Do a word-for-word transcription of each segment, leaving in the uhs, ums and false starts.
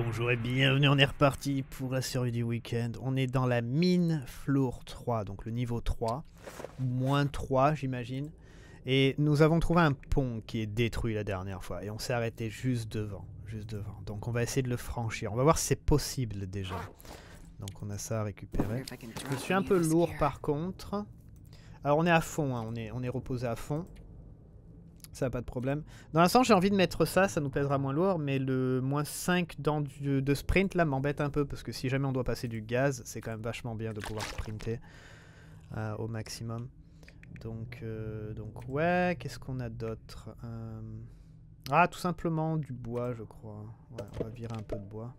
Bonjour et bienvenue, on est reparti pour la survie du week-end. On est dans la mine floor trois, donc le niveau trois, moins trois j'imagine. Et nous avons trouvé un pont qui est détruit la dernière fois et on s'est arrêté juste devant, juste devant. Donc on va essayer de le franchir, on va voir si c'est possible déjà. Donc on a ça à récupérer. Je suis un peu lourd par contre. Alors on est à fond, hein, on, est, on est reposé à fond. Ça, pas de problème. Dans l'instant, j'ai envie de mettre ça, ça nous pèsera moins lourd, mais le moins cinq dans du, de sprint, là, m'embête un peu, parce que si jamais on doit passer du gaz, c'est quand même vachement bien de pouvoir sprinter euh, au maximum. Donc, euh, donc ouais, qu'est-ce qu'on a d'autre euh... Ah, tout simplement du bois, je crois. Ouais, on va virer un peu de bois.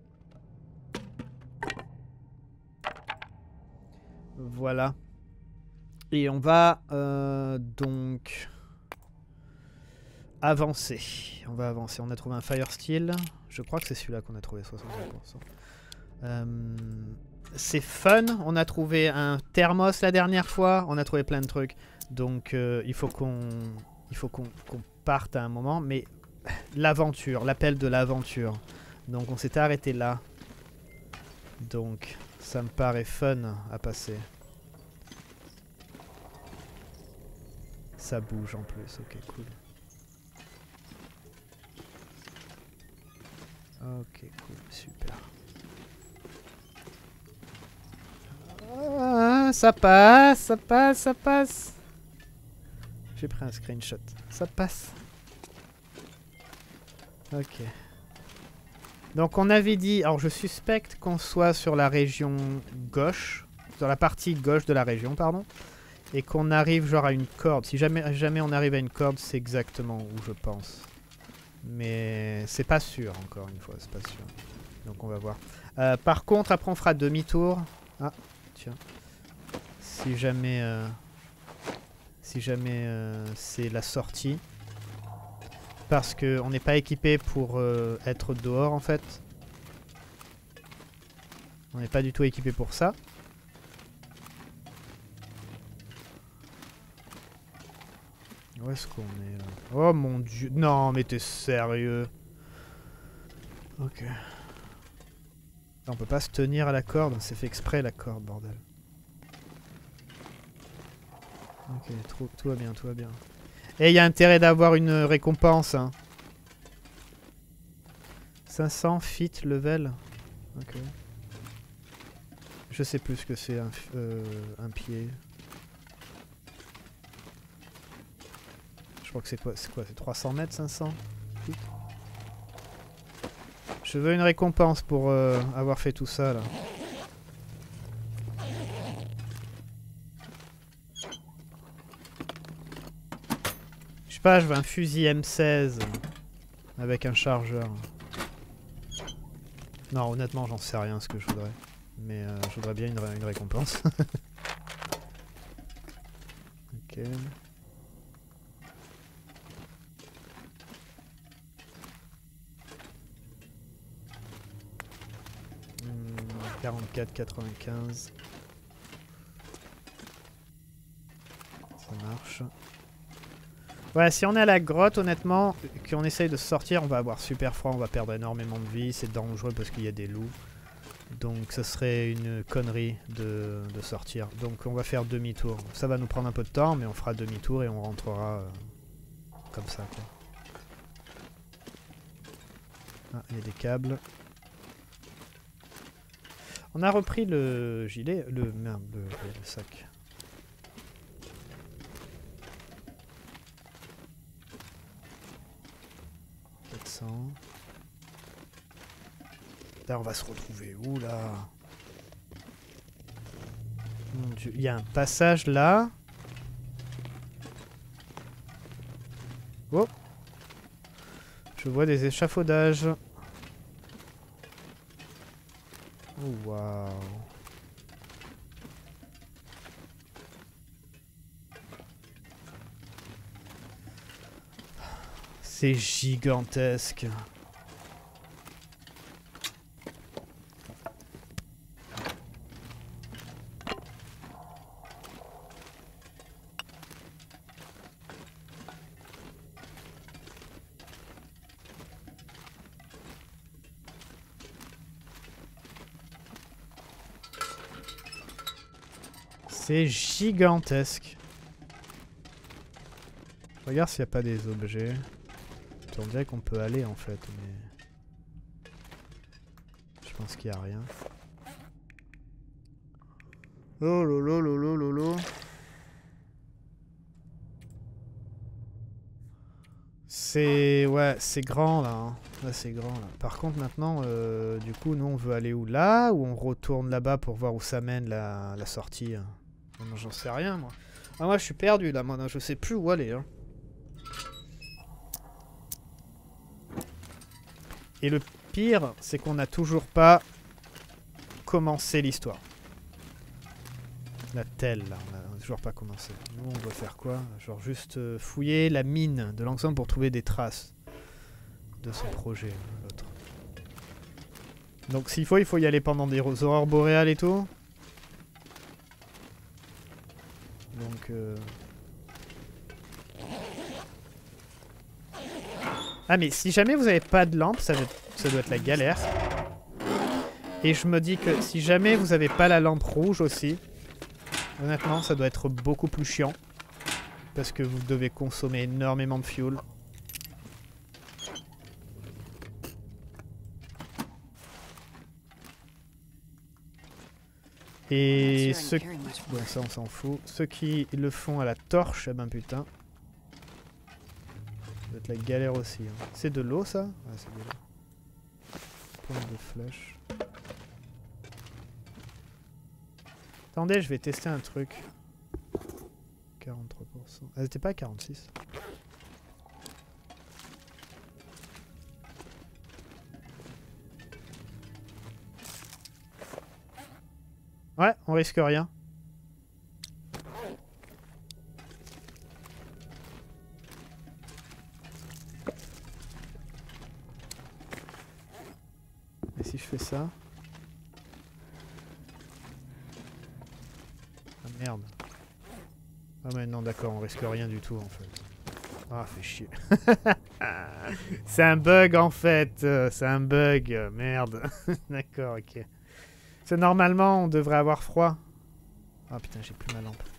Voilà. Et on va euh, donc... avancer. On va avancer. On a trouvé un Fire Steel. Je crois que c'est celui-là qu'on a trouvé, soixante-cinq pour cent. Euh, c'est fun. On a trouvé un thermos la dernière fois. On a trouvé plein de trucs. Donc euh, il faut qu'on il faut qu'on qu'on parte à un moment. Mais l'aventure, l'appel de l'aventure. Donc on s'était arrêté là. Donc ça me paraît fun à passer. Ça bouge en plus. Ok, cool. Ok, cool, super. Ah, ça passe, ça passe, ça passe. J'ai pris un screenshot. Ça passe. Ok. Donc on avait dit... Alors je suspecte qu'on soit sur la région gauche. Sur la partie gauche de la région, pardon. Et qu'on arrive genre à une corde. Si jamais, jamais on arrive à une corde, c'est exactement où je pense. Mais c'est pas sûr, encore une fois, c'est pas sûr. Donc on va voir. Euh, par contre, après on fera demi-tour. Ah, tiens. Si jamais... Euh, si jamais euh, c'est la sortie. Parce qu'on n'est pas équipé pour euh, être dehors, en fait. On n'est pas du tout équipé pour ça. Où est-ce qu'on est là? Oh mon dieu. Non, mais t'es sérieux? Ok. On peut pas se tenir à la corde. C'est fait exprès, la corde, bordel. Ok, tout, tout va bien, tout va bien. Et il y a intérêt d'avoir une récompense. Hein. cinq cents fit level. Ok. Je sais plus ce que c'est un, euh, un pied. Je crois que c'est quoi? C'est quoi? C'est trois cents mètres, cinq cents feet. Je veux une récompense pour euh, avoir fait tout ça là. Je sais pas, je veux un fusil M seize avec un chargeur. Non, honnêtement, j'en sais rien ce que je voudrais. Mais euh, je voudrais bien une, ré une récompense. Ok. quarante-quatre quatre-vingt-quinze. Ça marche. Ouais, si on est à la grotte, honnêtement, qu'on essaye de sortir, on va avoir super froid, on va perdre énormément de vie, c'est dangereux parce qu'il y a des loups. Donc ça serait une connerie de, de sortir. Donc on va faire demi-tour. Ça va nous prendre un peu de temps, mais on fera demi-tour et on rentrera euh, comme ça, quoi. Ah, il y a des câbles. On a repris le gilet, le merde, le, le sac. quatre cents. Là, on va se retrouver où là? Mon Dieu, il y a un passage là. Oh, je vois des échafaudages. Oh waouh. C'est gigantesque. C'est gigantesque. Regarde s'il n'y a pas des objets. On dirait qu'on peut aller en fait, mais... Je pense qu'il n'y a rien. Oh lolo lolo lolo. C'est... Ouais, c'est grand là. Hein. Là c'est grand là. Par contre maintenant, euh, du coup, nous on veut aller où? Là ou on retourne là-bas pour voir où ça mène la, la sortie? Non, j'en sais rien moi. Ah, moi je suis perdu là, moi je sais plus où aller. Hein. Et le pire, c'est qu'on n'a toujours pas commencé l'histoire. La telle, là, on n'a toujours pas commencé. Nous, on doit faire quoi? Genre juste euh, fouiller la mine de Langsam pour trouver des traces de son projet, l'autre. Donc s'il faut, il faut y aller pendant des aurores boréales et tout. Donc... Euh... Ah mais si jamais vous n'avez pas de lampe, ça doit, être, ça doit être la galère. Et je me dis que si jamais vous n'avez pas la lampe rouge aussi, honnêtement ça doit être beaucoup plus chiant. Parce que vous devez consommer énormément de fuel. Et ceux... Bon ça on s'en fout. Ceux qui le font à la torche, eh ben putain. Ça doit être la galère aussi. Hein. C'est de l'eau ça? Ah, c'est de l'eau. Pointe de flèche. Attendez, je vais tester un truc. quarante-trois pour cent. Ah, c'était pas à quarante-six. Ouais, on risque rien. Et si je fais ça? Ah merde. Ah mais non d'accord, on risque rien du tout en fait. Ah fait chier. C'est un bug en fait. C'est un bug. Merde. D'accord, ok. C'est normalement on devrait avoir froid. Ah putain j'ai plus ma lampe.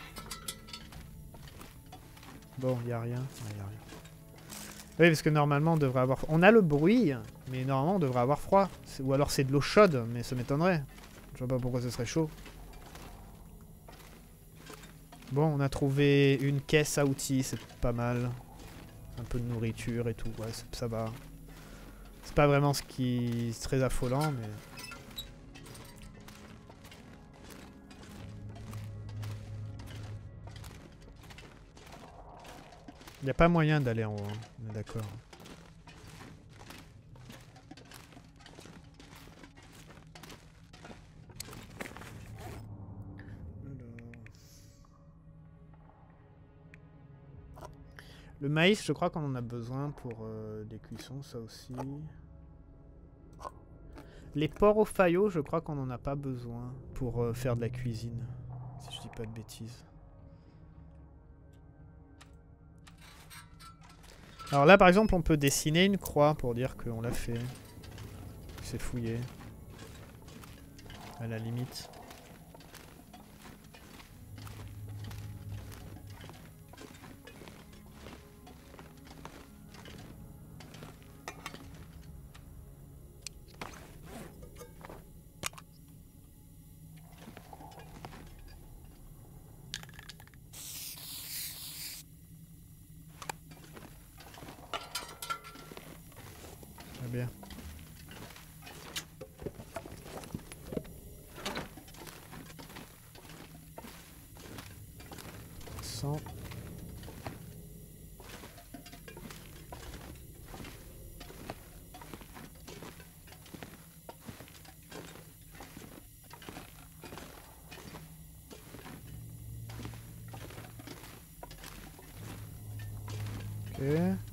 Bon, y a rien. Ah, y a rien. Oui parce que normalement on devrait avoir... On a le bruit, mais normalement on devrait avoir froid. Ou alors c'est de l'eau chaude, mais ça m'étonnerait. Je vois pas pourquoi ce serait chaud. Bon, on a trouvé une caisse à outils, c'est pas mal. Un peu de nourriture et tout, ouais, ça va. C'est pas vraiment ce qui est très affolant, mais... Il n'y a pas moyen d'aller en haut, hein. On est d'accord. Le maïs, je crois qu'on en a besoin pour euh, des cuissons, ça aussi. Les porcs au faillot, je crois qu'on n'en a pas besoin pour euh, faire de la cuisine. Si je dis pas de bêtises. Alors là, par exemple, on peut dessiner une croix pour dire qu'on l'a fait. C'est fouillé. À la limite. Bien. cent. Ok.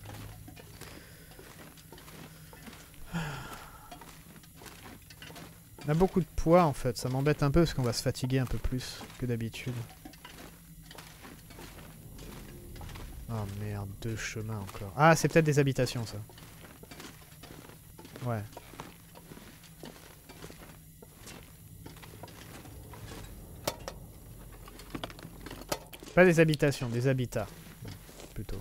On a beaucoup de poids en fait, ça m'embête un peu parce qu'on va se fatiguer un peu plus que d'habitude. Oh merde, deux chemins encore. Ah, c'est peut-être des habitations ça. Ouais. Pas des habitations, des habitats. Plutôt.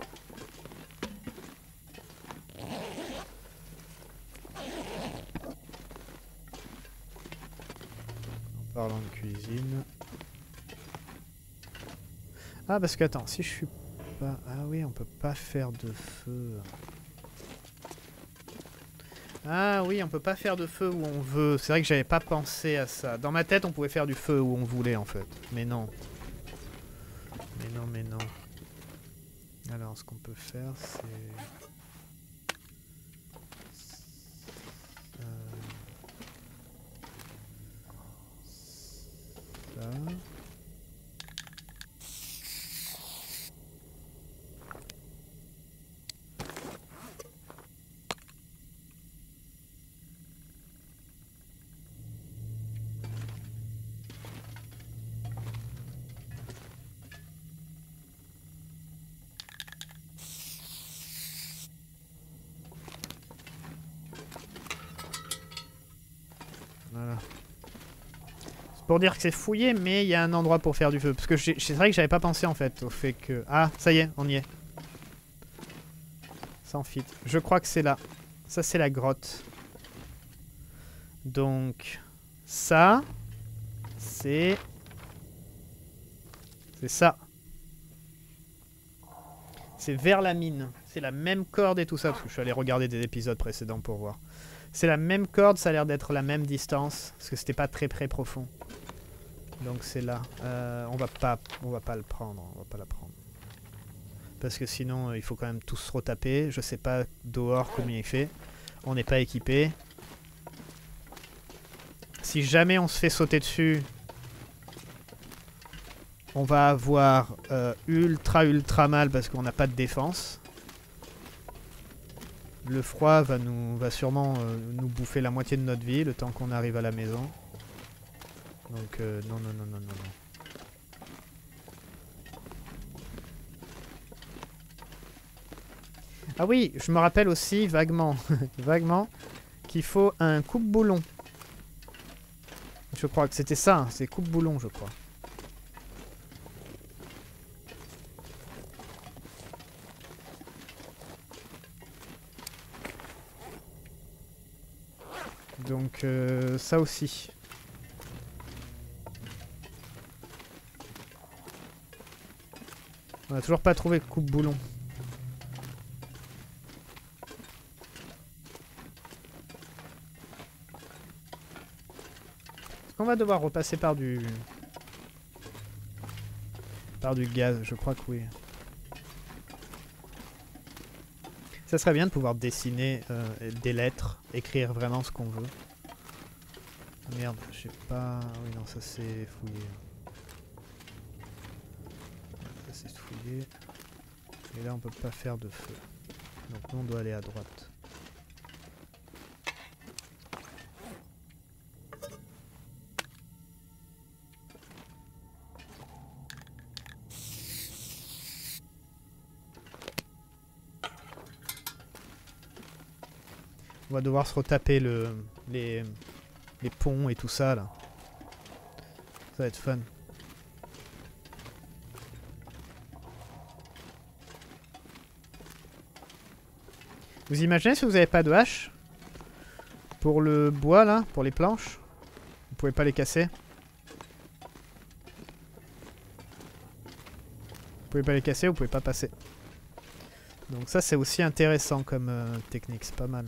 En parlant de cuisine. Ah, parce que attends, si je suis pas... Ah oui, on peut pas faire de feu. Ah oui, on peut pas faire de feu où on veut. C'est vrai que j'avais pas pensé à ça. Dans ma tête, on pouvait faire du feu où on voulait, en fait. Mais non. Mais non, mais non. Alors, ce qu'on peut faire, c'est... Euh... Ça... Voilà. C'est pour dire que c'est fouillé, mais il y a un endroit pour faire du feu. Parce que c'est vrai que j'avais pas pensé en fait au fait que... Ah, ça y est, on y est. Sans fit. Je crois que c'est là. Ça, c'est la grotte. Donc, ça, c'est... C'est ça. C'est vers la mine. C'est la même corde et tout ça. Parce que je suis allé regarder des épisodes précédents pour voir. C'est la même corde, ça a l'air d'être la même distance. Parce que c'était pas très très profond. Donc c'est là. Euh, on va pas, on va pas le prendre. On va pas la prendre. Parce que sinon, euh, il faut quand même tous se retaper. Je sais pas dehors combien il fait. On n'est pas équipé. Si jamais on se fait sauter dessus, on va avoir euh, ultra ultra mal parce qu'on n'a pas de défense. Le froid va nous va sûrement euh, nous bouffer la moitié de notre vie le temps qu'on arrive à la maison. Donc euh, non non non non non non. Ah oui, je me rappelle aussi vaguement, vaguement, qu'il faut un coupe-boulon. Je crois que c'était ça, hein, c'est coupe-boulon, je crois. Donc euh, ça aussi. On n'a toujours pas trouvé coupe-boulon. On va devoir repasser par du... Par du gaz, je crois que oui. Ça serait bien de pouvoir dessiner euh, des lettres, écrire vraiment ce qu'on veut. Merde, je sais pas... Oui non, ça c'est fouillé. Ça c'est fouillé. Et là on peut pas faire de feu. Donc nous on doit aller à droite. On va devoir se retaper le, les, les ponts et tout ça là. Ça va être fun. Vous imaginez si vous n'avez pas de hache? Pour le bois là, pour les planches? Vous pouvez pas les casser? Vous pouvez pas les casser, vous pouvez pas passer. Donc ça c'est aussi intéressant comme euh, technique, c'est pas mal.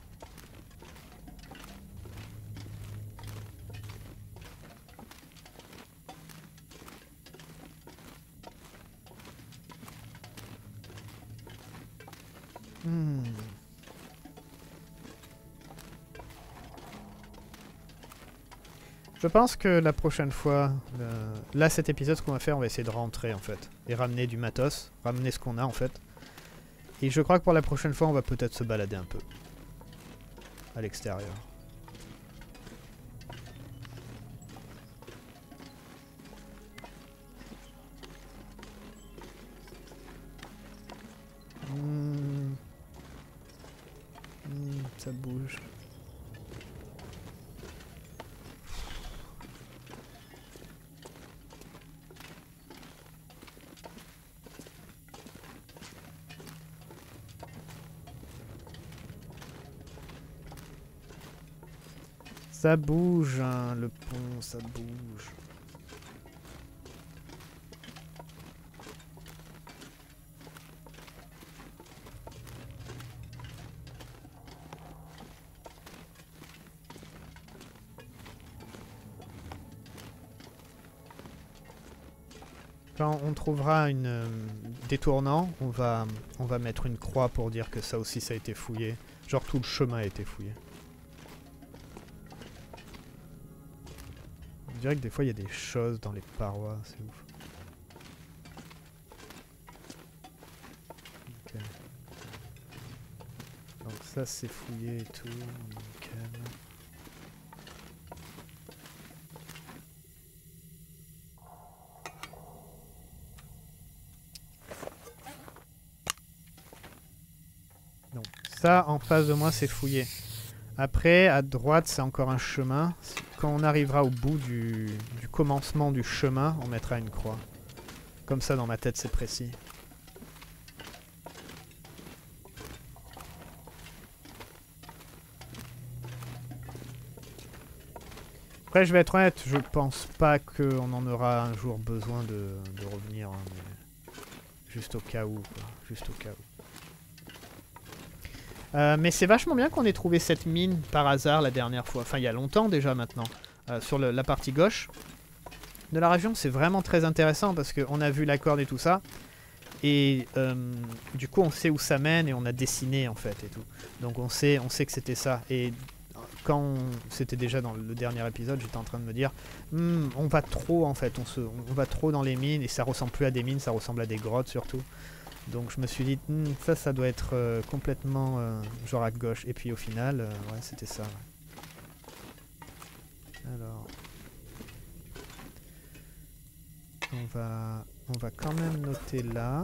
Hmm. Je pense que la prochaine fois, le... là cet épisode ce qu'on va faire, on va essayer de rentrer en fait. Et ramener du matos, ramener ce qu'on a en fait. Et je crois que pour la prochaine fois on va peut-être se balader un peu. À l'extérieur. Hmm. Hmm, ça bouge. Ça bouge, hein, le pont, ça bouge. Quand on trouvera une euh, détournant, on va, on va mettre une croix pour dire que ça aussi ça a été fouillé. Genre tout le chemin a été fouillé. On dirait que des fois il y a des choses dans les parois, c'est ouf. Okay. Donc ça c'est fouillé et tout, nickel. Donc ça en face de moi c'est fouillé. Après à droite c'est encore un chemin. Quand on arrivera au bout du, du commencement du chemin, on mettra une croix. Comme ça dans ma tête c'est précis. Après je vais être honnête, je pense pas qu'on en aura un jour besoin de, de revenir. Hein, mais juste au cas où, quoi. Juste au cas où. Euh, mais c'est vachement bien qu'on ait trouvé cette mine par hasard la dernière fois. Enfin, il y a longtemps déjà maintenant. Euh, sur le, la partie gauche de la région, c'est vraiment très intéressant parce qu'on a vu la corde et tout ça. Et euh, du coup, on sait où ça mène et on a dessiné en fait et tout. Donc on sait, on sait que c'était ça. Et quand c'était déjà dans le dernier épisode, j'étais en train de me dire hm, on va trop en fait, on, se, on va trop dans les mines et ça ressemble plus à des mines, ça ressemble à des grottes surtout. Donc je me suis dit, hm, ça, ça doit être euh, complètement euh, genre à gauche. Et puis au final, euh, ouais, c'était ça. Ouais. Alors, on va, on va quand même noter là.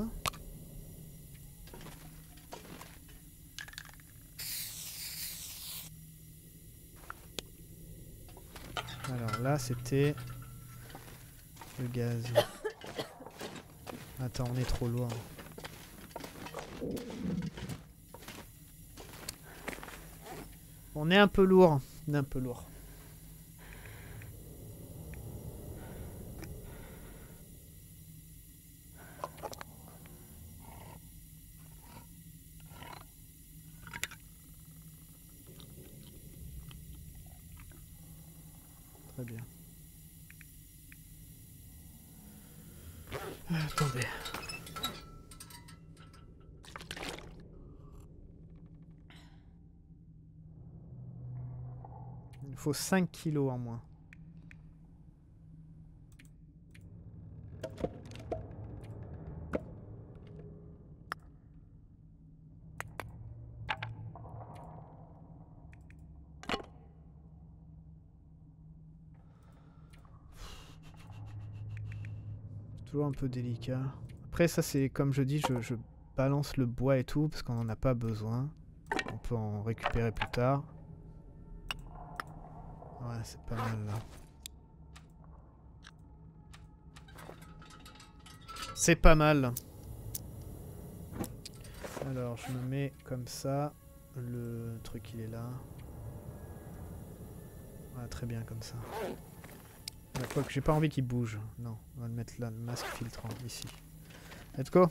Alors là, c'était le gaz. Attends, on est trop loin. On est un peu lourd, on est un peu lourd. Très bien. Attendez. Il faut cinq kilos en moins. Toujours un peu délicat. Après ça c'est comme je dis, je, je balance le bois et tout parce qu'on n'en a pas besoin. On peut en récupérer plus tard. Ouais, c'est pas mal là. C'est pas mal. Alors je me mets comme ça. Le truc il est là. Ouais, très bien comme ça. Ouais, quoi que j'ai pas envie qu'il bouge. Non, on va le mettre là, le masque filtrant ici. Let's go.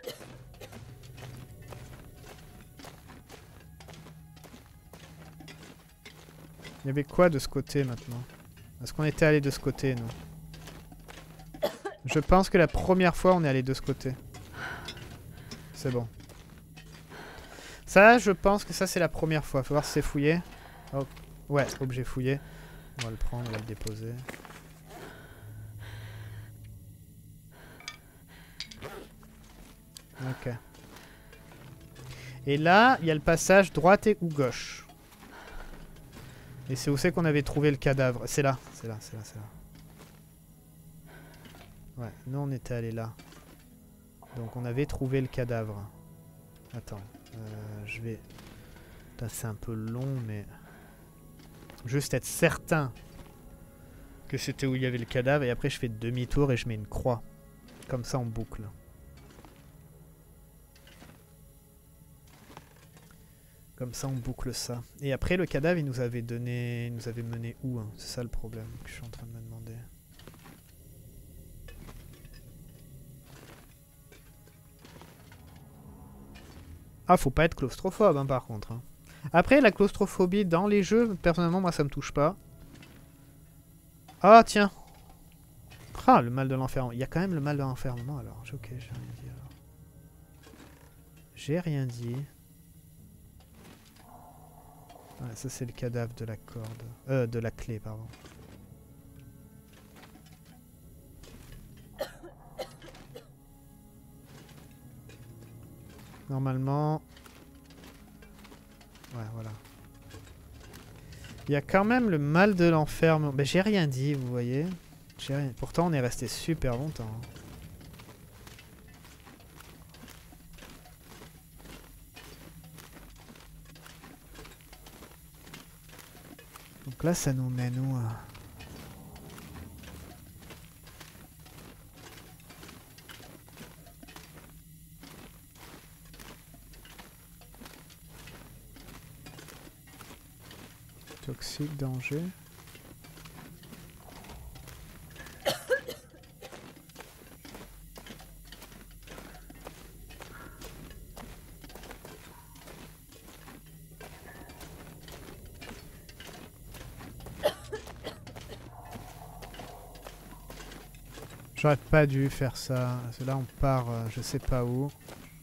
Il y avait quoi de ce côté maintenant? Est-ce qu'on était allé de ce côté, nous? Je pense que la première fois, on est allé de ce côté. C'est bon. Ça, je pense que ça, c'est la première fois. Faut voir si c'est fouillé. Oh. Ouais, objet fouillé. On va le prendre, on va le déposer. Ok. Et là, il y a le passage droite et ou gauche. Et c'est où c'est qu'on avait trouvé le cadavre? C'est là, c'est là, c'est là, c'est là. Ouais, nous on était allé là. Donc on avait trouvé le cadavre. Attends, euh, je vais... Là c'est un peu long, mais... Juste être certain que c'était où il y avait le cadavre. Et après je fais demi-tour et je mets une croix. Comme ça on boucle. Comme ça, on boucle ça. Et après, le cadavre, il nous avait donné... Il nous avait mené où, hein? C'est ça le problème que je suis en train de me demander. Ah, faut pas être claustrophobe, hein, par contre. Hein. Après, la claustrophobie dans les jeux, personnellement, moi, ça me touche pas. Ah, tiens. Ah, le mal de l'enfermement. Il y a quand même le mal de l'enfermement, alors. Ok, j'ai rien dit, alors. J'ai rien dit. Ouais, ça c'est le cadavre de la corde. Euh, de la clé, pardon. Normalement... Ouais, voilà. Il y a quand même le mal de l'enfermement. Mais j'ai rien dit, vous voyez. J'ai rien... Pourtant, on est resté super longtemps. Donc là, ça nous mène où? Toxique, danger. J'aurais pas dû faire ça. Parce que là, on part euh, je sais pas où.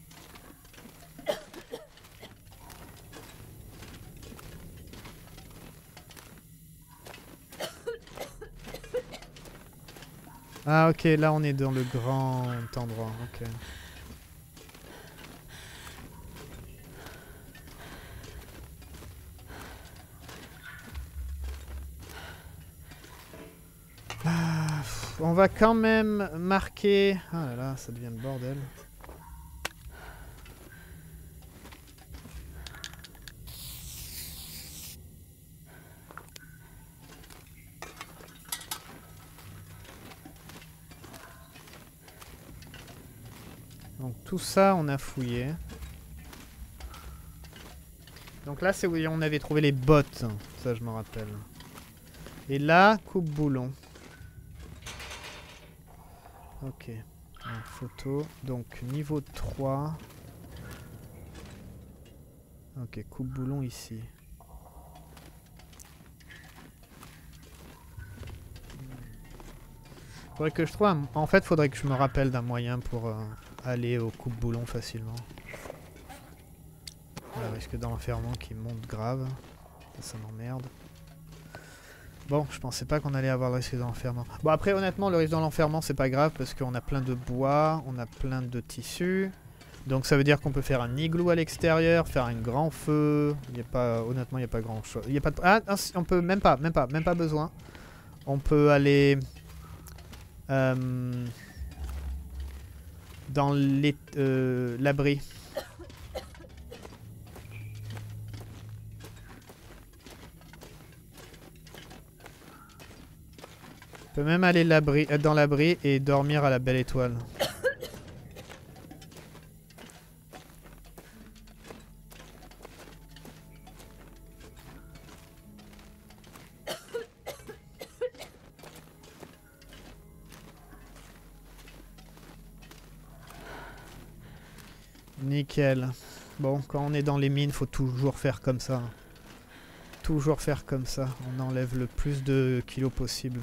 Ah ok, là on est dans le grand endroit, ok. Ah, pff, on va quand même marquer... Ah là là, ça devient le bordel. Donc tout ça, on a fouillé. Donc là, c'est où on avait trouvé les bottes. Ça, je me rappelle. Et là, coupe-boulon. Ok. En photo. Donc, niveau trois. Ok, coupe-boulon ici. Faudrait que je trouve un... En fait, faudrait que je me rappelle d'un moyen pour... Euh... aller au coupe-boulon facilement. Le risque d'enfermement qui monte grave. Ça, ça m'emmerde. Bon, je pensais pas qu'on allait avoir le risque d'enfermement. Bon, après, honnêtement, le risque de l'enfermement, c'est pas grave parce qu'on a plein de bois, on a plein de tissus. Donc ça veut dire qu'on peut faire un igloo à l'extérieur, faire un grand feu. Il y a pas, honnêtement, il n'y a pas grand chose. Il y a pas de... Ah, on peut même pas, même pas, même pas besoin. On peut aller... Euh... dans l'abri. Euh, On peut même aller euh, dans l'abri et dormir à la belle étoile. Nickel. Bon, quand on est dans les mines, faut toujours faire comme ça. Toujours faire comme ça. On enlève le plus de kilos possible.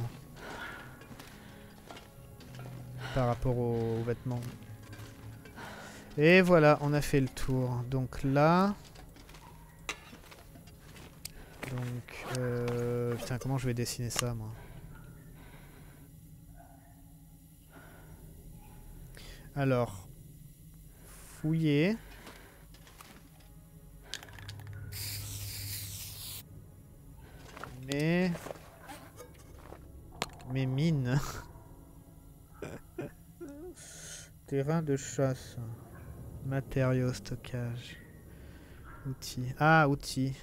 Par rapport aux vêtements. Et voilà, on a fait le tour. Donc là... Donc... Euh... Putain, comment je vais dessiner ça, moi? Alors... Fouiller... Mais... Mes mines... Terrain de chasse. Matériaux, stockage. Outils. Ah, outils.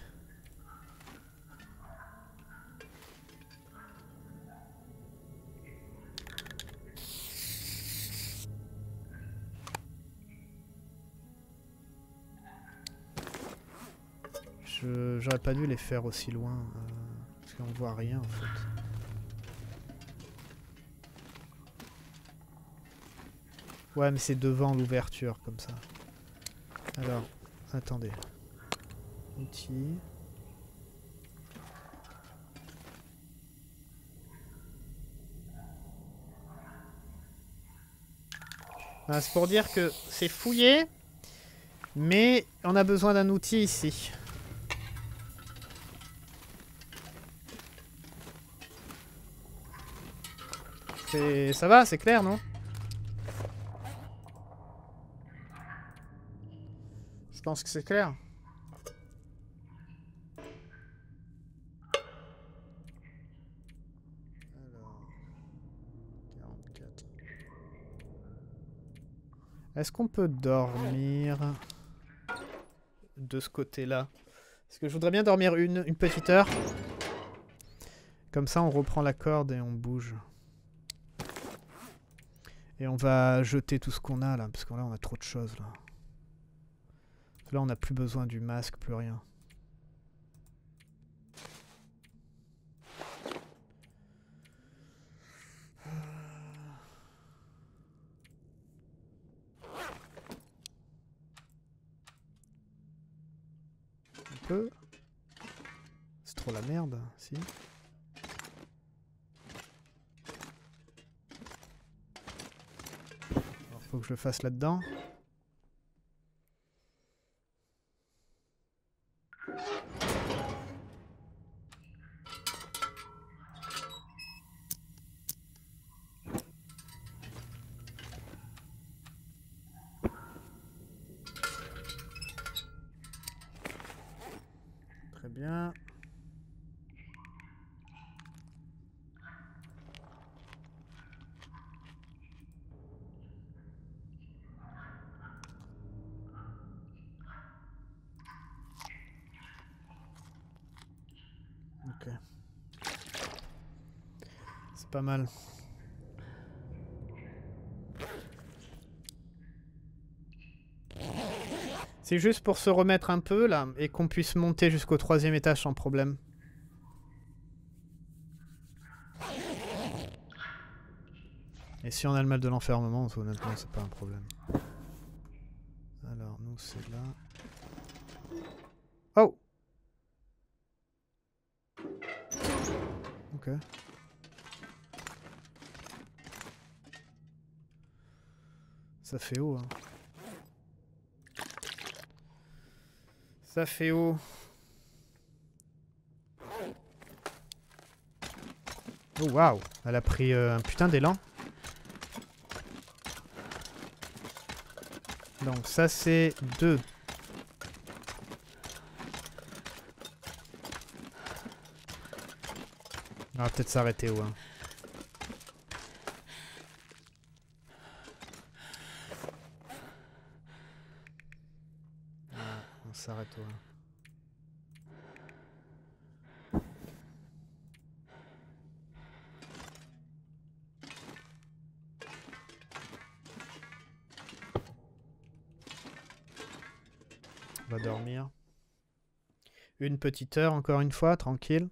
Je j'aurais pas dû les faire aussi loin. Euh, parce qu'on voit rien en fait. Ouais, mais c'est devant l'ouverture comme ça. Alors, attendez. Outils. Ah, c'est pour dire que c'est fouillé, mais on a besoin d'un outil ici. Ça va, c'est clair, non? Je pense que c'est clair. Alors, quarante-quatre. Est-ce qu'on peut dormir de ce côté-là? Parce que je voudrais bien dormir une, une petite heure. Comme ça, on reprend la corde et on bouge. Et on va jeter tout ce qu'on a là, parce que là, on a trop de choses là. Là, on n'a plus besoin du masque, plus rien. Un peu. C'est trop la merde, si. Alors, faut que je le fasse là-dedans. Très bien. Ok. C'est pas mal. C'est juste pour se remettre un peu là et qu'on puisse monter jusqu'au troisième étage sans problème. Et si on a le mal de l'enfermement, honnêtement, c'est pas un problème. Alors, nous, c'est là. Oh! Ok. Ça fait haut, hein. Ça fait haut. Oh, waouh! Elle a pris euh, un putain d'élan. Donc ça c'est deux. On va peut-être s'arrêter où, hein. Ah, on s'arrête où, hein. On va dormir. Une petite heure encore une fois, tranquille.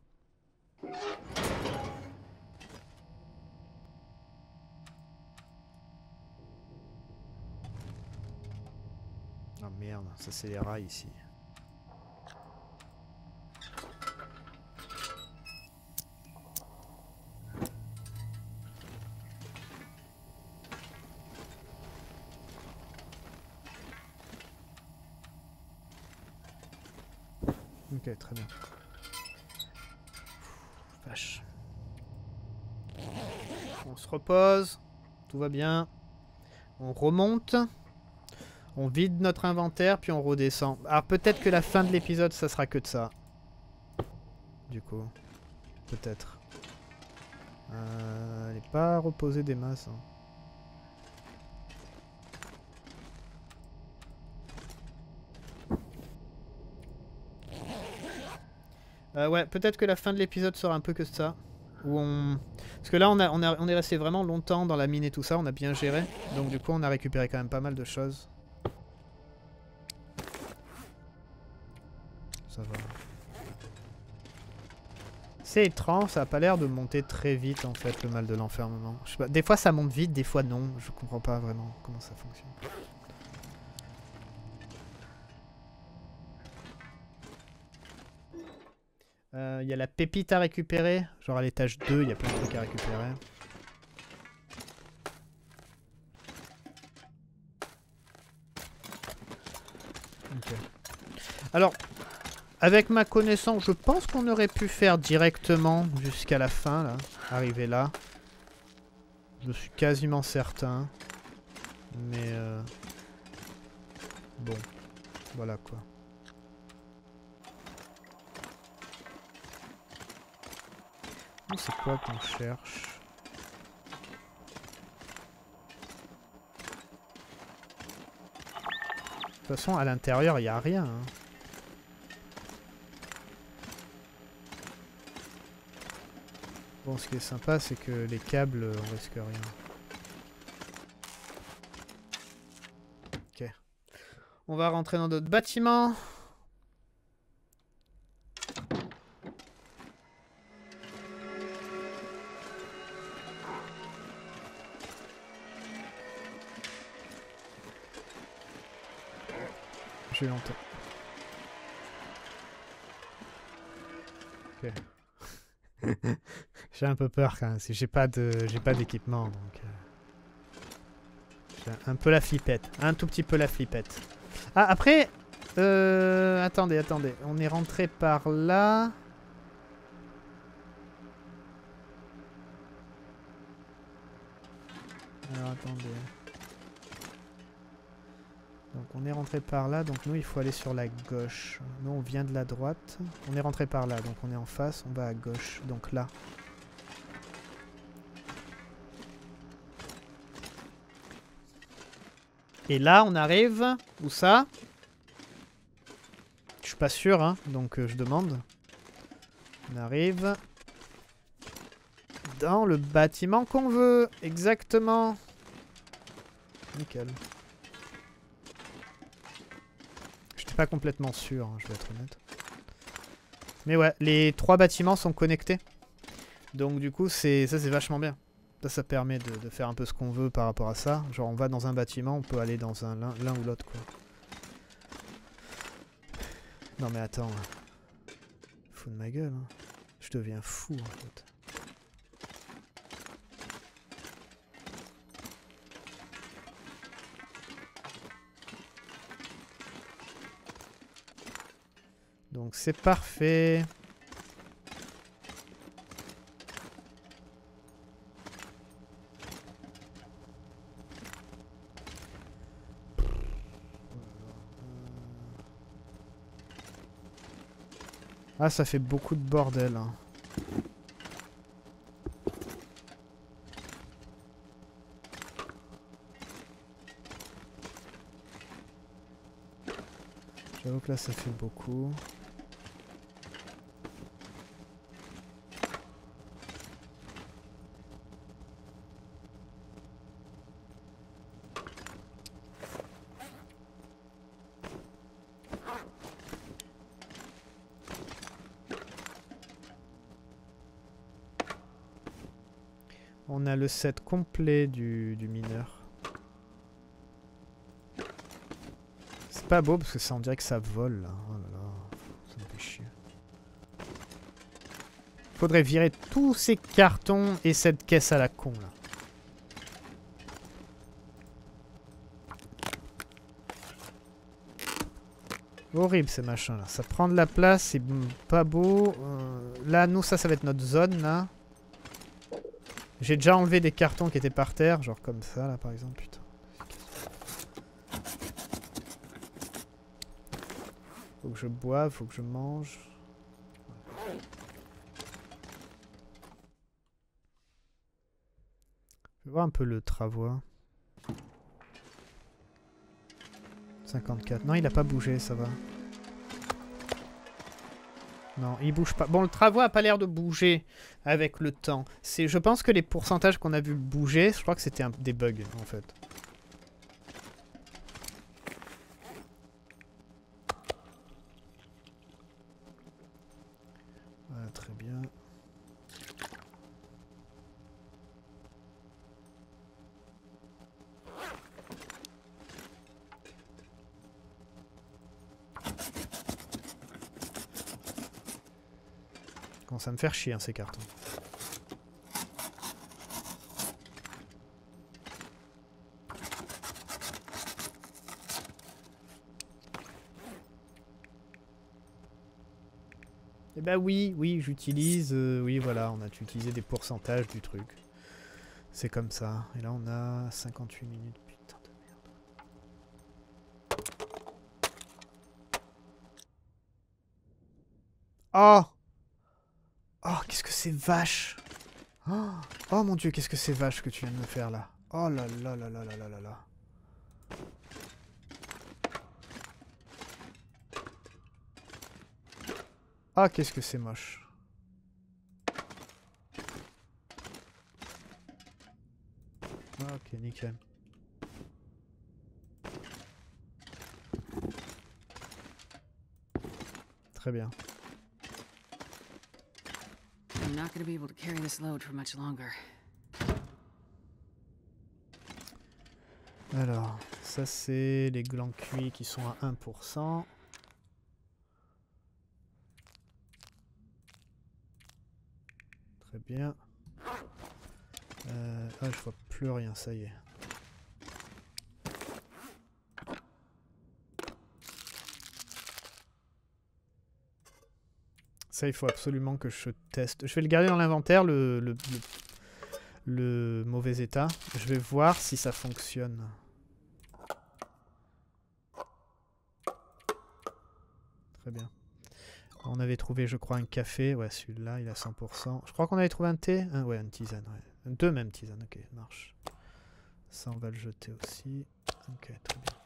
Oh merde, ça c'est les rails ici. Ok, très bien. Vache. On se repose. Tout va bien. On remonte. On vide notre inventaire, puis on redescend. Alors peut-être que la fin de l'épisode, ça sera que de ça. Du coup. Peut-être. Euh, elle n'est pas reposée des masses. Hein. Euh, ouais, peut-être que la fin de l'épisode sera un peu que ça. Où on... Parce que là, on, a, on, a, on est resté vraiment longtemps dans la mine et tout ça. On a bien géré. Donc du coup, on a récupéré quand même pas mal de choses. Ça va. C'est étrange, ça a pas l'air de monter très vite en fait le mal de l'enfermement. Je sais pas, des fois ça monte vite, des fois non. Je comprends pas vraiment comment ça fonctionne. Il euh, y a la pépite à récupérer. Genre à l'étage deux, il y a plein de trucs à récupérer. Ok. Alors, avec ma connaissance, je pense qu'on aurait pu faire directement jusqu'à la fin, là. Arriver là. Je suis quasiment certain. Mais euh... bon, voilà quoi. C'est quoi qu'on cherche? De toute façon, à l'intérieur, il n'y a rien. Hein. Bon, ce qui est sympa, c'est que les câbles, on risque rien. Ok. On va rentrer dans notre bâtiment. J'ai longtemps. Ok. J'ai un peu peur quand même, si j'ai pas de j'ai pas d'équipement donc euh... j'ai un peu la flippette, un tout petit peu la flippette. Ah après euh... attendez, attendez, on est rentré par là. Alors attendez. Donc on est rentré par là, donc nous il faut aller sur la gauche. Nous on vient de la droite. On est rentré par là, donc on est en face, on va à gauche, donc là. Et là on arrive, où ça? Je suis pas sûr, hein, donc euh, je demande. On arrive dans le bâtiment qu'on veut, exactement. Nickel. Pas complètement sûr, hein, je vais être honnête. Mais ouais, les trois bâtiments sont connectés. Donc du coup, c'est ça c'est vachement bien. Ça, ça permet de, de faire un peu ce qu'on veut par rapport à ça. Genre on va dans un bâtiment, on peut aller dans un l'un ou l'autre quoi. Non mais attends. Hein. Fou de ma gueule. Hein. Je deviens fou en fait. Donc c'est parfait. Ah, ça fait beaucoup de bordel. Hein. J'avoue que là, ça fait beaucoup. On a le set complet du, du mineur. C'est pas beau parce que ça on dirait que ça vole là. Oh là là, ça me fait chier. Faudrait virer tous ces cartons et cette caisse à la con là. Horrible ces machins là. Ça prend de la place, c'est pas beau. Euh, là, nous, ça, ça va être notre zone là. J'ai déjà enlevé des cartons qui étaient par terre, genre comme ça là par exemple. Putain. Faut que je boive, faut que je mange. Je vais voir un peu le travois. cinquante-quatre. Non, il a pas bougé, ça va. Non, il bouge pas. Bon, le travois a pas l'air de bouger avec le temps. C'est, je pense que les pourcentages qu'on a vu bouger, je crois que c'était des bugs, en fait. Voilà, très bien. commence à me faire chier hein, ces cartons. Eh ben oui, oui, j'utilise... Euh, oui, voilà, on a utilisé des pourcentages du truc. C'est comme ça. Et là, on a cinquante-huit minutes. Putain de merde. Oh! Oh, qu'est-ce que c'est vache! Oh, oh mon dieu, qu'est-ce que c'est vache que tu viens de me faire là! Oh là là là là là là là là! Ah, qu'est-ce que c'est moche! Ah, ok, nickel. Très bien. I'm not going to be able to carry this load for much longer. Alors, ça c'est les glands cuits qui sont à un pour cent. Très bien. Euh, ah, je vois plus rien, ça y est. Ça, il faut absolument que je teste. Je vais le garder dans l'inventaire, le, le, le, le mauvais état. Je vais voir si ça fonctionne. Très bien. On avait trouvé, je crois, un café. Ouais, celui-là, il a cent pour cent. Je crois qu'on avait trouvé un thé. Un, ouais, une tisane. Ouais. Deux mêmes tisanes. Ok, marche. Ça, on va le jeter aussi. Ok, très bien.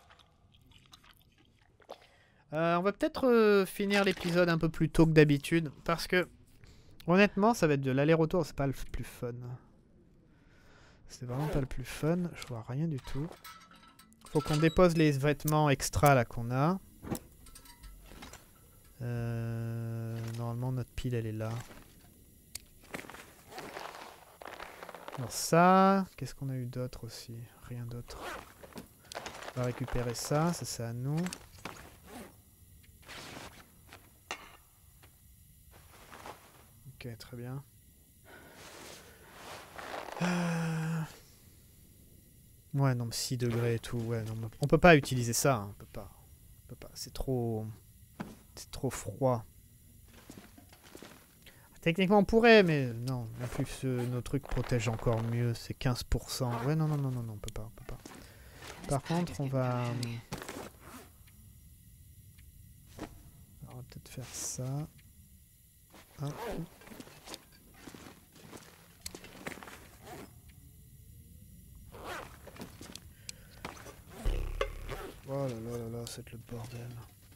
Euh, on va peut-être euh, finir l'épisode un peu plus tôt que d'habitude. Parce que, honnêtement, ça va être de l'aller-retour. C'est pas le plus fun. C'est vraiment pas le plus fun. Je vois rien du tout. Faut qu'on dépose les vêtements extra là qu'on a. Euh, normalement, notre pile, elle est là. Alors ça, qu'est-ce qu'on a eu d'autre aussi? Rien d'autre. On va récupérer ça, ça c'est à nous. Ok, très bien. Euh... Ouais, non, mais six degrés et tout. Ouais, non, on peut pas utiliser ça. Hein. On peut pas. On peut pas. C'est trop... C'est trop froid. Techniquement, on pourrait, mais non. En plus, euh, nos trucs protègent encore mieux. C'est quinze pour cent. Ouais, non, non, non, non, non, on peut pas. On peut pas. Par contre, on va... On va peut-être faire ça. Ah. Oh là là là là, c'est le bordel.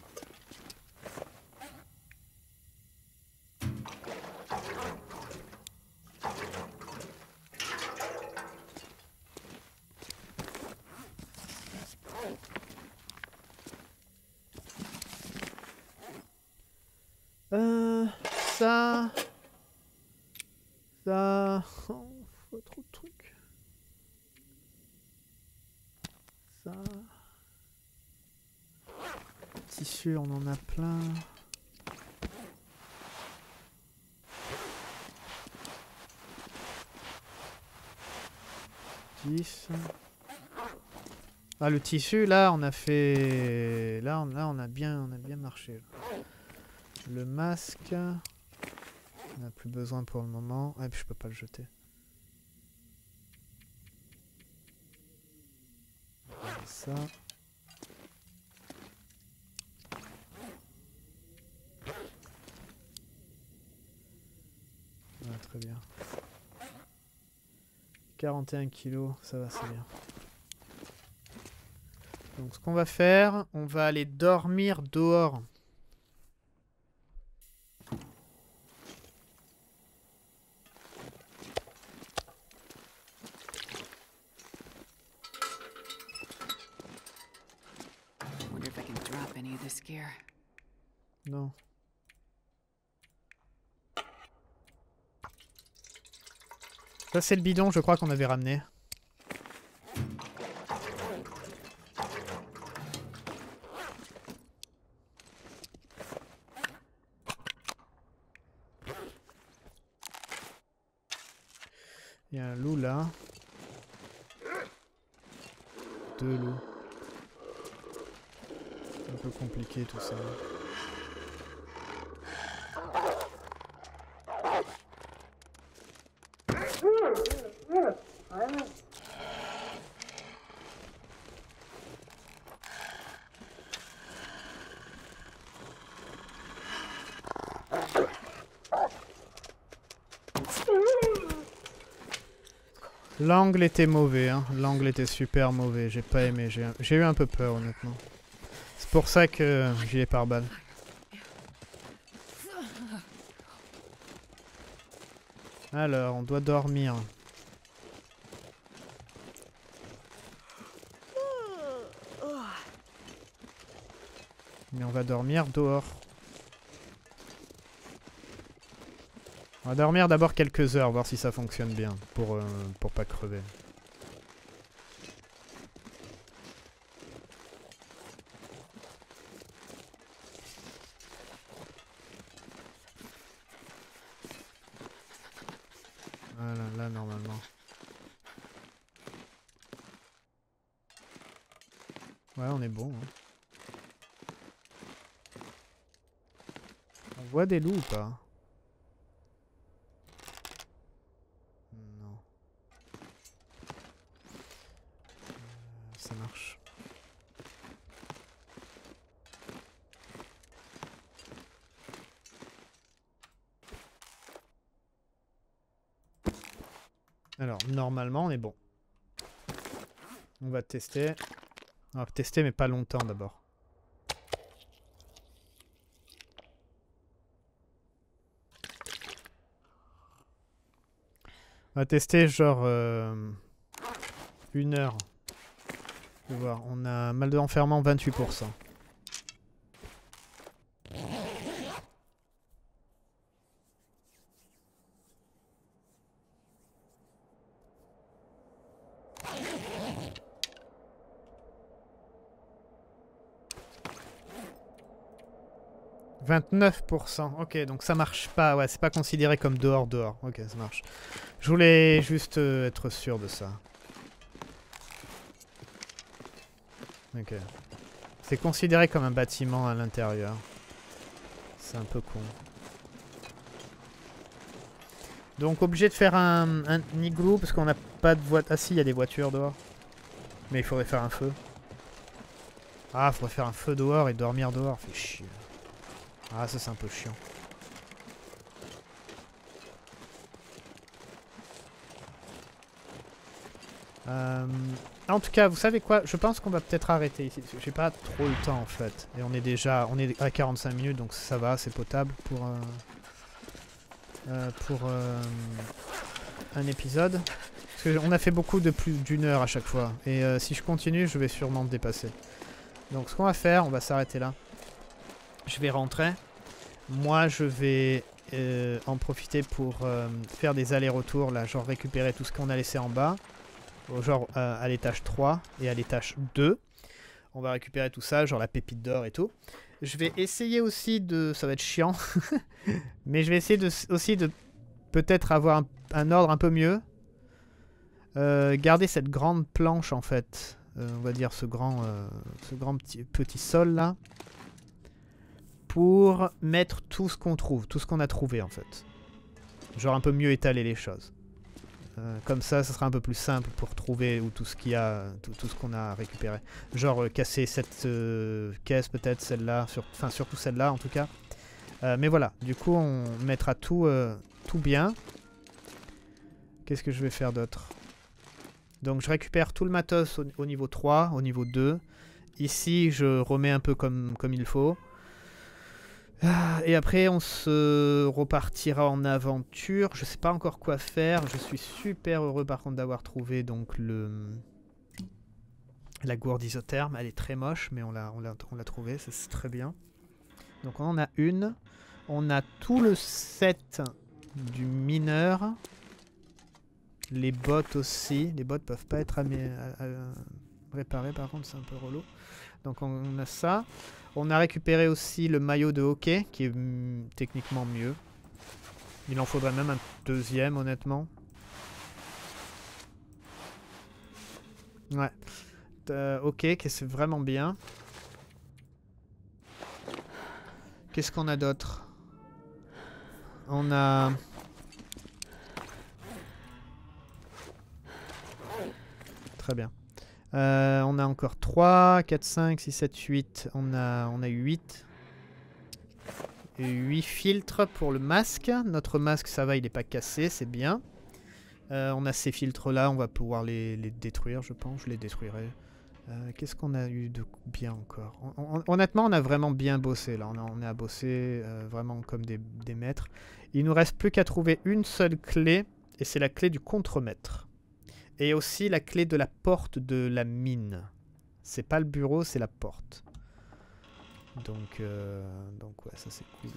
Euh, ça... Ça... Oh, faut trop de trucs. Ça... Tissu, on en a plein. dix. Ah, le tissu, là, on a fait... Là, on, là, on a bien, on a bien marché. Là. Le masque... On n'a plus besoin pour le moment. Ah, puis je peux pas le jeter. Ça... Ah, très bien. quarante et un kilos, ça va, c'est bien. Donc ce qu'on va faire, on va aller dormir dehors. Non. Ça c'est le bidon, je crois qu'on avait ramené. Il y a un loup là. Deux loups. Un peu compliqué tout ça. L'angle était mauvais, hein. L'angle était super mauvais. J'ai pas aimé. J'ai eu un peu peur, honnêtement. C'est pour ça que j'y ai par balle. Alors, on doit dormir. Mais on va dormir dehors. On va dormir d'abord quelques heures, voir si ça fonctionne bien, pour, euh, pour pas crever. Voilà, là normalement. Ouais, on est bon. Hein. On voit des loups ou pas? Non. Euh, ça marche. Alors, normalement, on est bon. On va tester. On va tester, mais pas longtemps d'abord. On va tester genre euh, une heure. On va voir. On a mal d'enfermement vingt-huit pour cent. vingt-neuf pour cent. Ok, donc ça marche pas. Ouais, c'est pas considéré comme dehors, dehors. Ok, ça marche. Je voulais juste euh, être sûr de ça. Ok. C'est considéré comme un bâtiment à l'intérieur. C'est un peu con. Donc obligé de faire un, un igloo parce qu'on n'a pas de voiture. Ah si, il y a des voitures dehors. Mais il faudrait faire un feu. Ah, il faudrait faire un feu dehors et dormir dehors. Fait chier. Ah, ça c'est un peu chiant. Euh, en tout cas, vous savez quoi? Je pense qu'on va peut-être arrêter ici. J'ai pas trop le temps en fait. Et on est déjà on est à quarante-cinq minutes, donc ça va, c'est potable pour, euh, euh, pour euh, un épisode. Parce qu'on a fait beaucoup de plus d'une heure à chaque fois. Et euh, si je continue, je vais sûrement me dépasser. Donc ce qu'on va faire, on va s'arrêter là. Je vais rentrer. Moi, je vais euh, en profiter pour euh, faire des allers-retours, là, genre récupérer tout ce qu'on a laissé en bas. Genre euh, à l'étage trois et à l'étage deux. On va récupérer tout ça, genre la pépite d'or et tout. Je vais essayer aussi de... Ça va être chiant. Mais je vais essayer de, aussi de peut-être avoir un, un ordre un peu mieux. Euh, garder cette grande planche en fait. Euh, on va dire ce grand, euh, ce grand petit, petit sol là. Pour mettre tout ce qu'on trouve. Tout ce qu'on a trouvé en fait. Genre un peu mieux étaler les choses. Euh, comme ça, ça sera un peu plus simple pour trouver où tout ce qu'il y a, tout, tout ce qu'on a récupéré. Genre euh, casser cette euh, caisse peut-être, celle-là, sur, enfin surtout celle-là en tout cas. Euh, mais voilà, du coup on mettra tout, euh, tout bien. Qu'est-ce que je vais faire d'autre? Donc je récupère tout le matos au, au niveau trois, au niveau deux. Ici je remets un peu comme, comme il faut. Et après on se repartira en aventure. Je sais pas encore quoi faire. Je suis super heureux par contre d'avoir trouvé donc le la gourde isotherme. Elle est très moche mais on l'a on l'a on l'a trouvée, c'est très bien. Donc on en a une. On a tout le set du mineur. Les bottes aussi. Les bottes peuvent pas être réparées par contre, c'est un peu relou. Donc on a ça. On a récupéré aussi le maillot de hockey, qui est mm, techniquement mieux. Il en faudrait même un deuxième, honnêtement. Ouais. Euh, ok, c'est vraiment bien. Qu'est-ce qu'on a d'autre? On a... Très bien. Euh, on a encore trois, quatre, cinq, six, sept, huit. On a, on a huit. Et huit filtres pour le masque. Notre masque, ça va, il n'est pas cassé, c'est bien. Euh, on a ces filtres-là, on va pouvoir les, les détruire, je pense. Je les détruirai. Euh, Qu'est-ce qu'on a eu de bien encore? on, on, Honnêtement, on a vraiment bien bossé, là. On, a, on est à bosser euh, vraiment comme des, des maîtres. Il nous reste plus qu'à trouver une seule clé, et c'est la clé du contremaître. Et aussi la clé de la porte de la mine. C'est pas le bureau, c'est la porte. Donc, euh, donc ouais, ça c'est cool.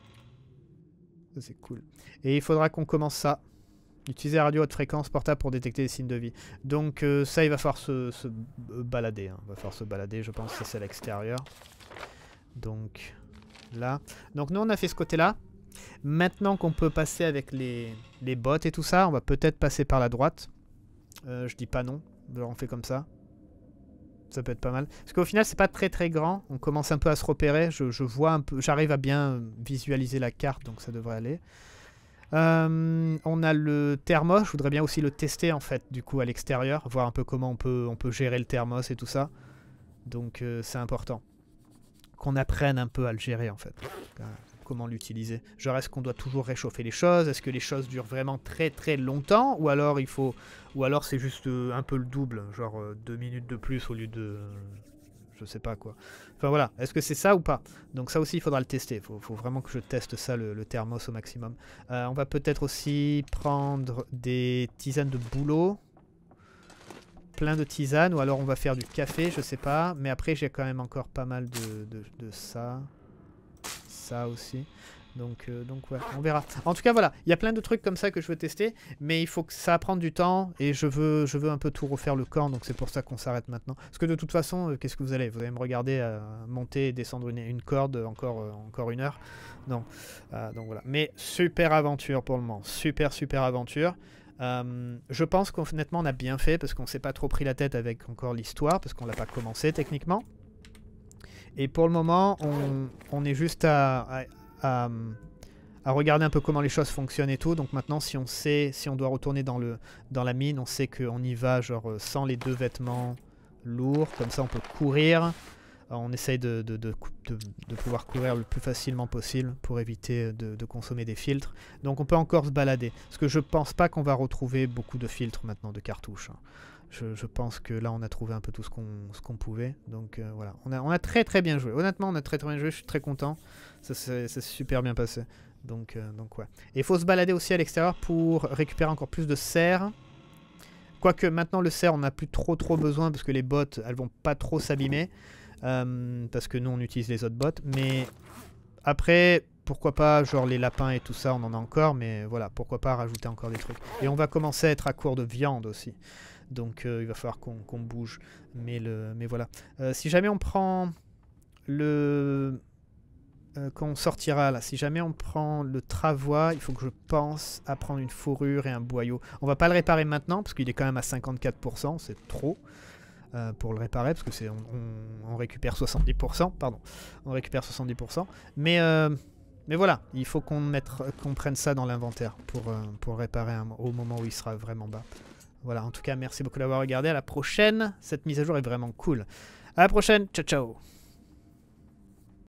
Ça c'est cool. Et il faudra qu'on commence ça. Utiliser radio haute fréquence portable pour détecter les signes de vie. Donc euh, ça, il va falloir se, se balader. Hein. Il va falloir se balader, je pense que c'est à l'extérieur. Donc là. Donc nous, on a fait ce côté-là. Maintenant qu'on peut passer avec les, les bottes et tout ça, on va peut-être passer par la droite. Euh, je dis pas non, on fait comme ça. Ça peut être pas mal. Parce qu'au final, c'est pas très très grand. On commence un peu à se repérer. Je, je vois un peu, j'arrive à bien visualiser la carte, donc ça devrait aller. Euh, on a le thermos. Je voudrais bien aussi le tester en fait, du coup à l'extérieur, voir un peu comment on peut, on peut gérer le thermos et tout ça. Donc euh, c'est important qu'on apprenne un peu à le gérer en fait. Euh, comment l'utiliser. Genre, est-ce qu'on doit toujours réchauffer les choses? Est-ce que les choses durent vraiment très très longtemps? Ou alors il faut, ou alors c'est juste euh, un peu le double, genre euh, deux minutes de plus au lieu de... Euh, je sais pas quoi. Enfin voilà, est-ce que c'est ça ou pas? Donc ça aussi, il faudra le tester. Il faut, faut vraiment que je teste ça, le, le thermos au maximum. Euh, on va peut-être aussi prendre des tisanes de bouleau. Plein de tisanes, ou alors on va faire du café, je sais pas. Mais après, j'ai quand même encore pas mal de, de, de ça. Ça aussi. Donc, euh, donc ouais, on verra. En tout cas, voilà, il y a plein de trucs comme ça que je veux tester, mais il faut que ça prenne du temps et je veux, je veux un peu tout refaire le camp, donc c'est pour ça qu'on s'arrête maintenant. Parce que de toute façon, euh, qu'est-ce que vous allez? Vous allez me regarder euh, monter et descendre une, une corde encore, euh, encore une heure? Non. Euh, donc voilà. Mais super aventure pour le moment. Super, super aventure. Euh, je pense qu'honnêtement, on a bien fait parce qu'on s'est pas trop pris la tête avec encore l'histoire, parce qu'on l'a pas commencé techniquement. Et pour le moment, on, on est juste à, à, à, à regarder un peu comment les choses fonctionnent et tout. Donc maintenant, si on sait, si on doit retourner dans, le, dans la mine, on sait qu'on y va genre sans les deux vêtements lourds. Comme ça, on peut courir. Alors, on essaye de, de, de, de, de pouvoir courir le plus facilement possible pour éviter de, de consommer des filtres. Donc on peut encore se balader. Parce que je pense pas qu'on va retrouver beaucoup de filtres maintenant, de cartouches. Je, je pense que là, on a trouvé un peu tout ce qu'on ce qu'on pouvait. Donc euh, voilà, on a, on a très très bien joué. Honnêtement, on a très très bien joué. Je suis très content. Ça s'est super bien passé. Donc, euh, donc ouais. Et il faut se balader aussi à l'extérieur pour récupérer encore plus de serre. Quoique maintenant, le cerf, on n'a plus trop trop besoin parce que les bottes, elles vont pas trop s'abîmer. Euh, parce que nous, on utilise les autres bottes. Mais après, pourquoi pas, genre les lapins et tout ça, on en a encore. Mais voilà, pourquoi pas rajouter encore des trucs. Et on va commencer à être à court de viande aussi. Donc euh, il va falloir qu'on qu'on bouge. Mais, le, mais voilà. Euh, si jamais on prend le... Euh, quand on sortira là, si jamais on prend le travois, il faut que je pense à prendre une fourrure et un boyau. On va pas le réparer maintenant, parce qu'il est quand même à cinquante-quatre pour cent, c'est trop euh, pour le réparer, parce que c'est on, on, on récupère soixante-dix pour cent, pardon. On récupère soixante-dix pour cent. Mais... Euh, Mais voilà, il faut qu'on qu'on prenne ça dans l'inventaire pour, euh, pour réparer un, au moment où il sera vraiment bas. Voilà, en tout cas, merci beaucoup d'avoir regardé. À la prochaine. Cette mise à jour est vraiment cool. À la prochaine. Ciao, ciao.